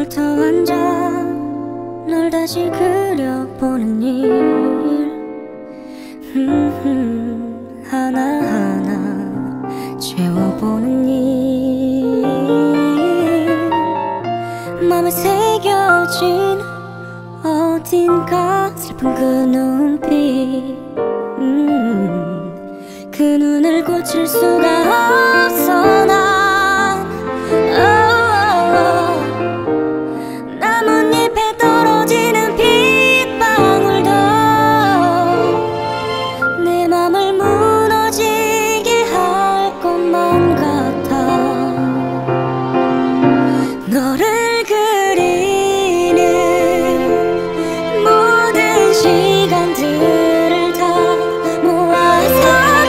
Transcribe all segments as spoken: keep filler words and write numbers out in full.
곁에 앉아 널 다시 그려보는 일 음, 하나하나 채워보는 일 맘에 새겨진 어딘가 슬픈 그 눈빛 음, 그 눈을 고칠 수가 없어 난 나뭇잎에 떨어지는 빗방울도 내 맘을 무너지게 할 것만 같아 너를 그리는 모든 시간들을 다 모아서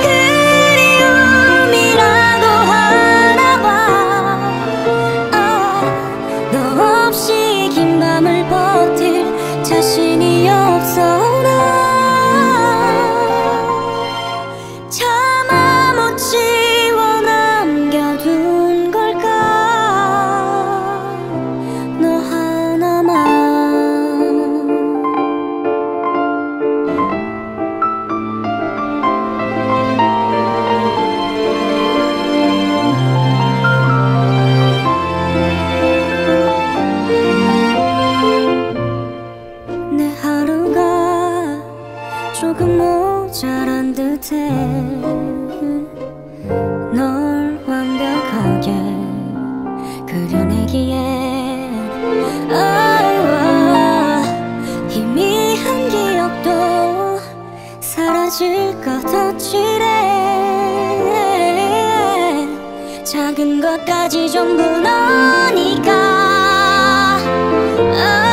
그리움이라고 하나 봐 아, 너 없이 긴 밤을 버틸 자신이 없어 나 차마 못 지워 남겨둔 걸까 너 하나만 내 하루가 조금 모자란 듯해 널 완벽하게 그려내기엔 아, 희미한 기억도 사라질까 더 칠해 작은 것까지 전부 너니까 아,